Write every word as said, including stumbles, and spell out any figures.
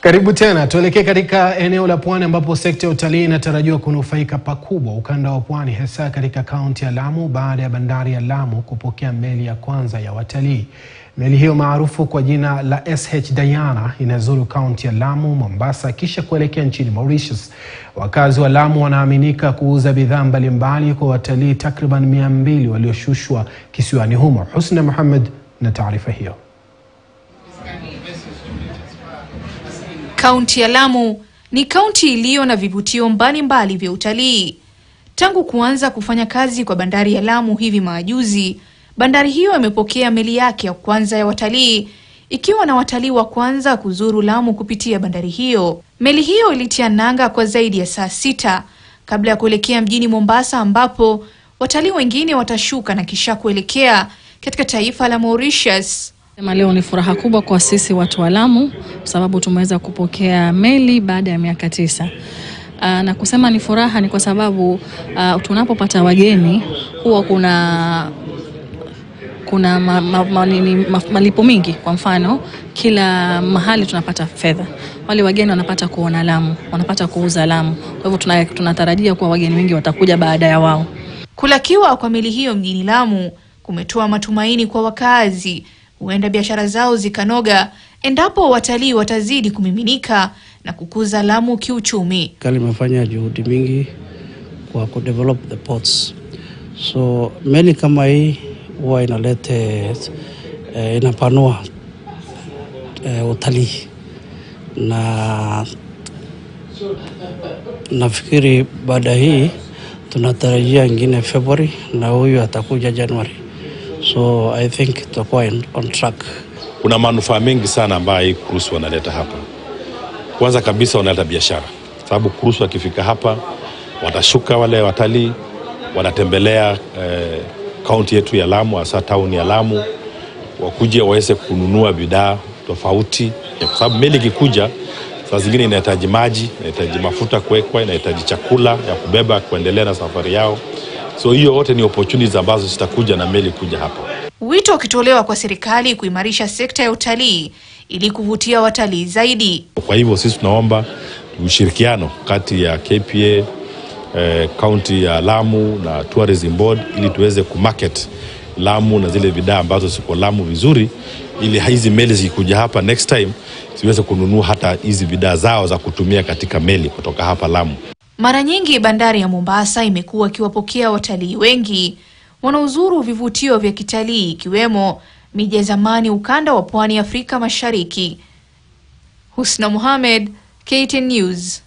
Karibu tena, tuelekee katika eneo la Pwani ambapo sekta ya utalii inatarajiwa kunufaika pakubwa ukanda wa Pwani, hasa katika kaunti ya Lamu baada ya bandari ya Lamu kupokea meli ya kwanza ya watalii. Meli hiyo maarufu kwa jina la S H Diana inazuru kaunti ya Lamu, Mombasa kisha kuelekea nchini Mauritius. Wakazi wa Lamu wanaaminika kuuza bidhaa mbalimbali kwa watalii takriban mia mbili walioshushwa kisiwani humo. Husna Muhammad na taarifa hiyo. Kaunti ya Lamu ni kaunti iliyo na vivutio mbalimbali vya utalii. Tangu kuanza kufanya kazi kwa bandari ya Lamu hivi majuzi, bandari hiyo imepokea meli yake ya kwanza ya watalii, ikiwa na watalii wa kwanza kuzuru Lamu kupitia bandari hiyo. Meli hiyo ilitia nanga kwa zaidi ya saa sita kabla ya kuelekea mjini Mombasa, ambapo watalii wengine watashuka na kisha kuelekea katika taifa la Mauritius. Leo ni furaha kubwa kwa sisi watu wa Lamu sababu tumeweza kupokea meli baada ya miaka tisa. Uh, na kusema ni furaha ni kwa sababu uh, tunapopata wageni huwa kuna kuna ma, ma, ma, nini, ma, malipo mingi. Kwa mfano, kila mahali tunapata fedha. Wale wageni wanapata kuona Lamu, wanapata kuuza Lamu. Kwa hivyo tunatarajia kuwa wageni wengi watakuja baada ya wao. Kulakiwa kwa meli hiyo mjini Lamu kumetoa matumaini kwa wakazi. Huenda biashara zao zikanoga endapo watalii watazidi kumiminika na kukuza Lamu kiuchumi. Kali imefanya juhudi mingi kwa ku develop the ports. So meli kama hii huwa inalete eh, inapanua eh, utalii, na nafikiri baada hii tunatarajia ingine February na huyu atakuja January. So I think tutakuwa on track. Kuna manufaa mengi sana ambayo hii cruise wanaleta hapa. Kwanza kabisa wanaleta biashara. Sababu cruise wakifika hapa watashuka wale watalii, wanatembelea eh, kaunti yetu ya Lamu, hasa town ya Lamu, wakuje waweze kununua bidhaa tofauti. Kwa sababu meli ikikuja saa zingine inahitaji maji, inahitaji mafuta kuwekwa, inahitaji chakula ya kubeba kuendelea na safari yao. So hiyo wote ni opportunities ambazo zitakuja na meli kuja hapa. Wito ukitolewa kwa serikali kuimarisha sekta ya utalii ili kuvutia watalii zaidi. Kwa hivyo sisi tunaomba ushirikiano kati ya K P A, eh, County ya Lamu na Tourism Board ili tuweze kumarket Lamu na zile bidhaa ambazo ziko Lamu vizuri, ili hizi meli zikuja hapa next time ziweze kununua hata hizi bidhaa zao za kutumia katika meli kutoka hapa Lamu. Mara nyingi bandari ya Mombasa imekuwa ikiwapokea watalii wengi wanaozuru vivutio vya kitalii ikiwemo miji ya zamani ukanda wa Pwani Afrika Mashariki. Husna Muhammad, K T N News.